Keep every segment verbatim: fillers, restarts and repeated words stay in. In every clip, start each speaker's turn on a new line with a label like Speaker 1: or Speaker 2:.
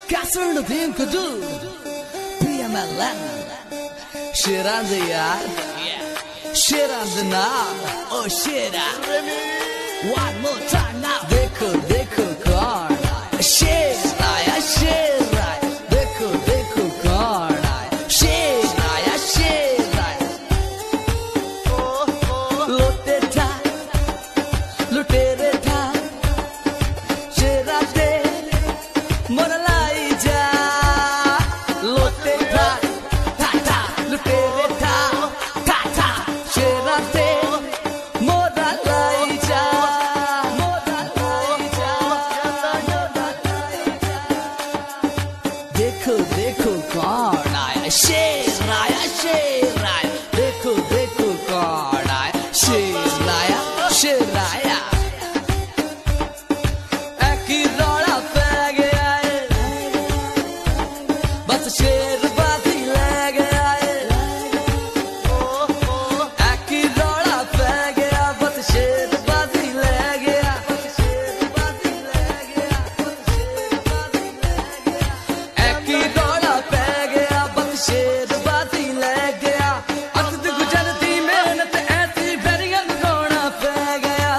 Speaker 1: Kasur no thing to do. Be a man. Shit on the yard. Shit on the knob. Oh shit. One more time now. Dekho, dekho, kaun. Shit, I shit, right. Dekho, dekho, kaun. Shit, I shit, right. Lote tha, lutere tha. Shirate, moralai ja. Lote tha, tha tha, lutere tha, tha tha. Shirate, moralai ja. देखो देखो कौन आया शेर आया शेर आया देखो देखो कौन आया शेर आया शेर आया एक ही रौला पै गया है बस शेर बाजी ले गया है एक ही रौला पै गया बस शेर बाजी ले गया शेर बाजी ले गया शेर बाजी ले गया एक ही रौला पै गया बस शेर बाजी ले गया अकद गुजरती मेहनत ऐसी बैरियां लगाना पै गया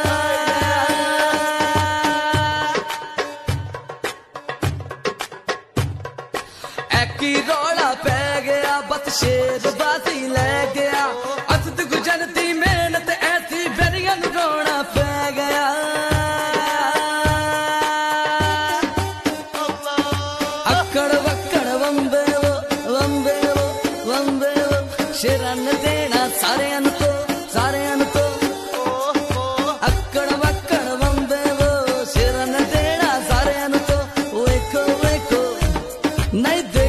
Speaker 1: एक ही रौला पै गया बस शेर बाजी ले गया अकद गुजरती मेहनत ऐसी बैरियां लगाना पै गया अक्कड़ वक्कड़ वंबे वो वंबे वो वंबे वो शेरन देना सारे अन तो सारे अन तो अक्कड़ वक्कड़ वंबे वो शेरन देना सारे अन तो वेखो वेखो नहीं दे